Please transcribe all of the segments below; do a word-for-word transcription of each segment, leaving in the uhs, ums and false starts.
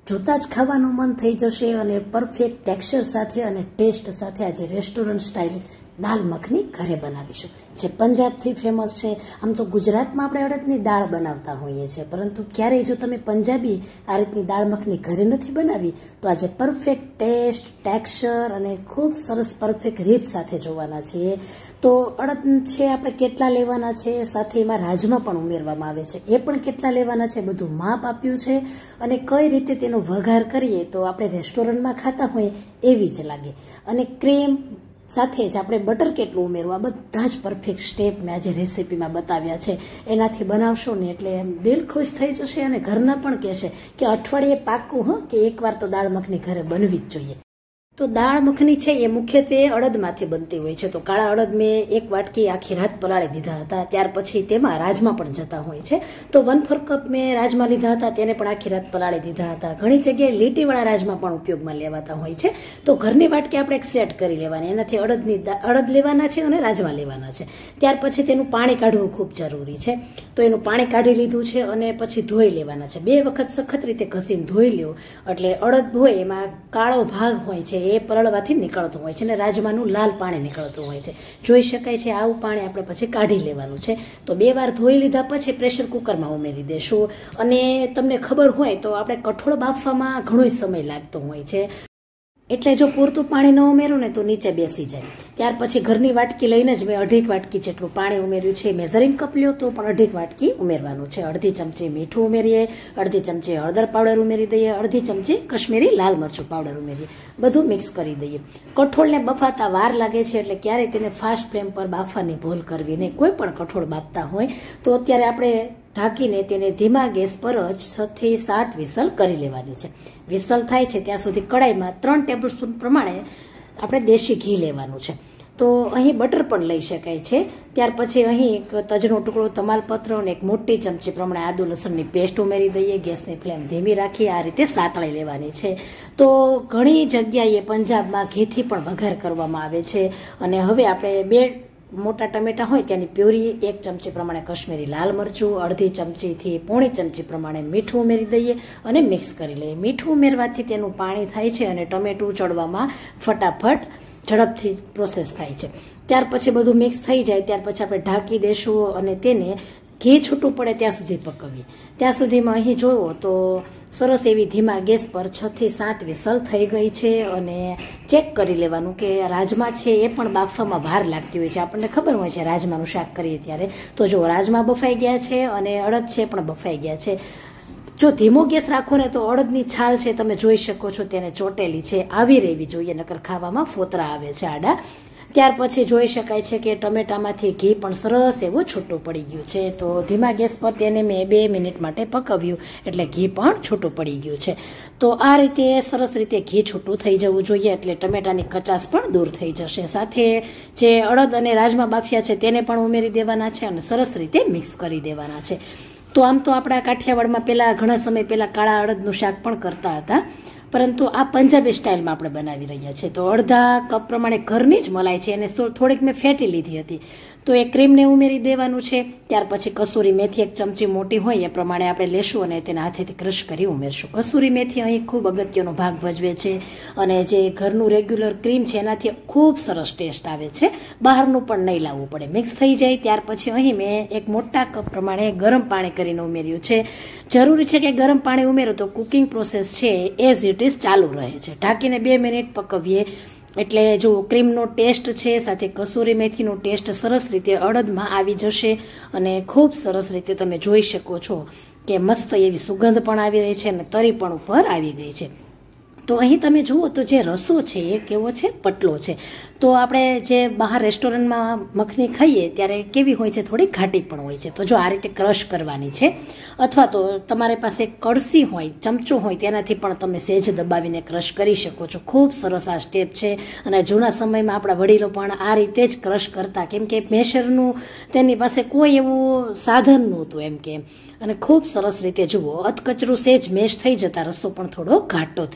જોતા જ ખાવાનું મન થઈ જશે અને પરફેક્ટ ટેક્સચર સાથે અને ટેસ્ટ સાથે આજે રેસ્ટોરન્ટ સ્ટાઇલ દાલ મખની ઘરે બનાવીશું, જે પંજાબથી ફેમસ છે. આમ તો ગુજરાતમાં આપણે અડદની દાળ બનાવતા હોઈએ છીએ, પરંતુ ક્યારેય જો તમે પંજાબી આ રીતની દાળ મખની ઘરે નથી બનાવી તો આજે પરફેક્ટ ટેસ્ટ, ટેક્સચર અને ખૂબ સરસ પરફેક્ટ રીત સાથે જોવાના છીએ. તો અડદ છે આપણે કેટલા લેવાના છે, સાથે એમાં રાજમા પણ ઉમેરવામાં આવે છે, એ પણ કેટલા લેવાના છે, બધું માપ આપ્યું છે. અને કઈ રીતે તેનો વઘાર કરીએ તો આપણે રેસ્ટોરન્ટમાં ખાતા હોઈએ એવી જ લાગે. અને ક્રીમ સાથે જ આપણે બટર કેટલું ઉમેરવું, આ બધા જ પરફેક્ટ સ્ટેપ મેં આજે રેસીપીમાં બતાવ્યા છે. એનાથી બનાવશો ને એટલે દિલ ખુશ થઈ જશે અને ઘરના પણ કહેશે કે અઠવાડિયે પાક્કું હ કે એકવાર તો દાળ મખની ઘરે બનવી જ જોઈએ. તો દાળ મખની છે એ મુખ્યત્વે અડદમાંથી બનતી હોય છે. તો કાળા અડદ મેં એક વાટકી આખી રાત પલાળી દીધા હતા, ત્યાર પછી તેમાં રાજમા પણ જતા હોય છે. તો વન ફોર કપ મેં રાજમા લીધા હતા, તેને પણ આખી રાત પલાળી દીધા હતા. ઘણી જગ્યાએ લીટીવાળા રાજમા પણ ઉપયોગમાં લેવાતા હોય છે. તો ઘરની વાટકી આપણે એક સેટ કરી લેવાની, એનાથી અડદની અડદ લેવાના છે અને રાજમા લેવાના છે. ત્યાર પછી તેનું પાણી કાઢવું ખૂબ જરૂરી છે. તો એનું પાણી કાઢી લીધું છે અને પછી ધોઈ લેવાના છે. બે વખત સખત રીતે ઘસીને ધોઈ લ્યો એટલે અડદ હોય એમાં કાળો ભાગ હોય છે એ પરળવાથી નીકળતું હોય છે અને રાજમાનું લાલ પાણી નીકળતું હોય છે, જોઈ શકાય છે. આવું પાણી આપણે પછી કાઢી લેવાનું છે. તો બે વાર ધોઈ લીધા પછી પ્રેશર કુકરમાં ઉમેરી દેશું. અને તમને ખબર હોય તો આપણે કઠોળ બાફવામાં ઘણો સમય લાગતો હોય છે, એટલે જો પૂરતું પાણી ન ઉમેરું ને તો નીચે બેસી જાય. ત્યાર પછી ઘરની વાટકી લઈને જ મેં અઢીક વાટકી જેટલું પાણી ઉમેર્યું છે. મેઝરિંગ કપ લ્યો તો પણ અઢીક વાટકી ઉમેરવાનું છે. અડધી ચમચી મીઠું ઉમેરીએ, અડધી ચમચી હળદર પાવડર ઉમેરી દઈએ, અડધી ચમચી કશ્મીરી લાલ મરચું પાવડર ઉમેરીએ, બધું મિક્સ કરી દઈએ. કઠોળને બફાતા વાર લાગે છે એટલે ક્યારેય તેને ફાસ્ટ ફ્લેમ પર બાફવાની ભૂલ કરવી નહીં. કોઈ પણ કઠોળ બાફતા હોય તો અત્યારે આપણે ઢાંકીને તેને ધીમા ગેસ પર જ છ થી સાત વિસલ કરી લેવાની છે. વિસલ થાય છે ત્યાં સુધી કડાઈમાં ત્રણ ટેબલ સ્પૂન પ્રમાણે આપણે દેશી ઘી લેવાનું છે. તો અહીં બટર પણ લઈ શકાય છે. ત્યાર પછી અહીં એક તજનો ટુકડો, તમાલપત્ર અને એક મોટી ચમચી પ્રમાણે આદુ લસણની પેસ્ટ ઉમેરી દઈએ. ગેસની ફ્લેમ ધીમી રાખી આ રીતે સાતળી લેવાની છે. તો ઘણી જગ્યાએ પંજાબમાં ઘીથી પણ વઘાર કરવામાં આવે છે. અને હવે આપણે બે મોટા ટમેટા હોય ત્યાંની પ્યુરી, એક ચમચી પ્રમાણે કશ્મીરી લાલ મરચું, અડધી ચમચીથી પોણી ચમચી પ્રમાણે મીઠું ઉમેરી દઈએ અને મિક્સ કરી લઈએ. મીઠું ઉમેરવાથી તેનું પાણી થાય છે અને ટમેટું ચડવામાં ફટાફટ ઝડપથી પ્રોસેસ થાય છે. ત્યાર પછી બધું મિક્સ થઈ જાય ત્યાર પછી આપણે ઢાંકી દેશું અને તેને ઘી છૂટું પડે ત્યાં સુધી પકવીએ. ત્યાં સુધીમાં અહીં જોવો તો સરસ એવી ધીમા ગેસ પર છ થી સાત વિસલ થઈ ગઈ છે. અને ચેક કરી લેવાનું કે રાજમા છે એ પણ બાફવામાં વાર લાગતી હોય છે. આપણને ખબર હોય છે રાજમાનું શાક કરીએ ત્યારે. તો જો રાજમા બફાઈ ગયા છે અને અડદ છે પણ બફાઈ ગયા છે. જો ધીમો ગેસ રાખો ને તો અડદની છાલ છે તમે જોઈ શકો છો તેને ચોટેલી છે, આવી રહેવી જોઈએ, નકર ખાવામાં ફોતરા આવે છે આડા. ત્યાર પછી જોઈ શકાય છે કે ટમેટામાંથી ઘી પણ સરસ એવું છૂટું પડી ગયું છે. તો ધીમા ગેસ પર તેને મેં બે મિનિટ માટે પકવ્યું એટલે ઘી પણ છૂટું પડી ગયું છે. તો આ રીતે સરસ રીતે ઘી છૂટું થઈ જવું જોઈએ એટલે ટમેટાની કચાશ પણ દૂર થઈ જશે. સાથે જે અડદ અને રાજમા બાફિયા છે તેને પણ ઉમેરી દેવાના છે અને સરસ રીતે મિક્સ કરી દેવાના છે. તો આમ તો આપણા કાઠિયાવાડમાં પહેલા ઘણા સમય પહેલા કાળા અડદનું શાક પણ કરતા હતા, પરંતુ આ પંજાબી સ્ટાઇલમાં આપણે બનાવી રહ્યા છીએ. તો અડધા કપ પ્રમાણે ઘરની જ મલાઈ છે અને થોડીક મેં ફેટી લીધી હતી તો એ ક્રીમને ઉમેરી દેવાનું છે. ત્યાર પછી કસૂરી મેથી એક ચમચી મોટી હોય એ પ્રમાણે આપણે લેશું અને તેને હાથેથી ક્રશ કરી ઉમેરશું. કસૂરી મેથી અહીં ખૂબ અગત્યનો ભાગ ભજવે છે અને જે ઘરનું રેગ્યુલર ક્રીમ છે એનાથી ખૂબ સરસ ટેસ્ટ આવે છે. બહારનું પણ નહીં લાવવું પડે. મિક્સ થઈ જાય ત્યાર પછી અહીં મેં એક મોટા કપ પ્રમાણે ગરમ પાણી કરીને ઉમેર્યું છે. જરૂરી છે કે ગરમ પાણી ઉમેરો તો કુકિંગ પ્રોસેસ છે એઝ ઇટ ઇઝ ચાલુ રહે છે. ઢાંકીને બે મિનિટ પકવીએ એટલે જો ક્રીમનો ટેસ્ટ છે સાથે કસૂરી મેથીનો ટેસ્ટ સરસ રીતે અડદમાં આવી જશે અને ખૂબ સરસ રીતે તમે જોઈ શકો છો કે મસ્ત એવી સુગંધ પણ આવી રહી છે અને તરી પણ ઉપર આવી ગઈ છે. તો અહીં તમે જુઓ તો જે રસો છે એ કેવો છે, પટલો છે. તો આપણે જે બહાર રેસ્ટોરન્ટમાં મખની ખાઈએ ત્યારે કેવી હોય છે, થોડી ઘાટી પણ હોય છે. તો જો આ રીતે ક્રશ કરવાની છે અથવા તો તમારી પાસે કળસી હોય, ચમચો હોય તેનાથી પણ તમે સહેજ દબાવીને ક્રશ કરી શકો છો. ખૂબ સરસ આ સ્ટેપ છે અને જૂના સમયમાં આપણા વડીલો પણ આ રીતે જ ક્રશ કરતા, કેમ કે મેશરનું તેની પાસે કોઈ એવું સાધન નહોતું એમ કે. અને ખૂબ સરસ રીતે જુઓ અધકચરું સહેજ મેશ થઈ જતા રસો પણ થોડો ઘાટો થઈ ગયો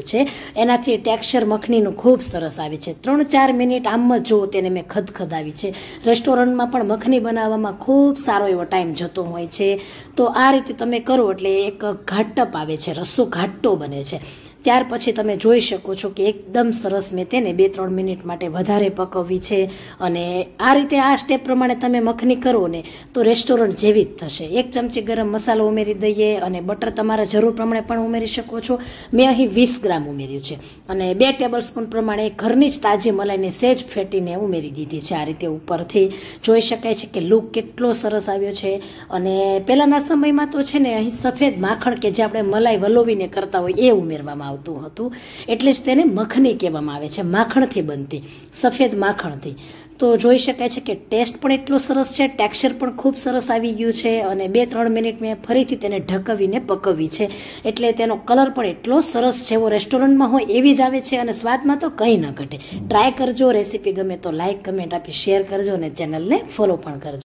છે, એનાથી ટેક્સચર મખનીનું ખૂબ સરસ આવે છે. ત્રણ ચાર મિનિટ આમ જ જુઓ તેને મેં ખદખદાવી છે. રેસ્ટોરન્ટમાં પણ મખની બનાવવામાં ખૂબ સારો એવો ટાઈમ જતો હોય છે. તો આ રીતે તમે કરો એટલે એક ઘાટપ આવે છે, રસ્સો ઘાટો બને છે. ત્યાર પછી તમે જોઈ શકો છો કે એકદમ સરસ મેં તેને બે ત્રણ મિનિટ માટે વધારે પકવવી છે. અને આ રીતે આ સ્ટેપ પ્રમાણે તમે મખની કરો ને તો રેસ્ટોરન્ટ જેવી જ થશે. એક ચમચી ગરમ મસાલો ઉમેરી દઈએ અને બટર તમારા જરૂર પ્રમાણે પણ ઉમેરી શકો છો. મેં અહીં વીસ ગ્રામ ઉમેર્યું છે અને બે ટેબલ સ્પૂન પ્રમાણે ઘરની જ તાજી મલાઈને સેજ ફેટીને ઉમેરી દીધી છે. આ રીતે ઉપરથી જોઈ શકાય છે કે લુક કેટલો સરસ આવ્યો છે. અને પહેલાંના સમયમાં તો છે ને અહીં સફેદ માખણ કે જે આપણે મલાઈ વલોવીને કરતા હોય એ ઉમેરવામાં આવતું હતું, એટલે જ તેને મખની કહેવામાં આવે છે, માખણથી બનતી, સફેદ માખણથી. તો જોઈ શકાય છે કે ટેસ્ટ પણ એટલો સરસ છે, ટેક્સચર પણ ખૂબ સરસ આવી ગયું છે. અને બે ત્રણ મિનિટ મેં ફરીથી તેને ઢકવીને પકવી છે, એટલે તેનો કલર પણ એટલો સરસ જેવો રેસ્ટોરન્ટમાં હોય એવી જ આવે છે. અને સ્વાદમાં તો કંઈ ન ઘટે. ટ્રાય કરજો. રેસીપી ગમે તો લાઇક કમેન્ટ આપી શેર કરજો અને ચેનલને ફોલો પણ કરજો.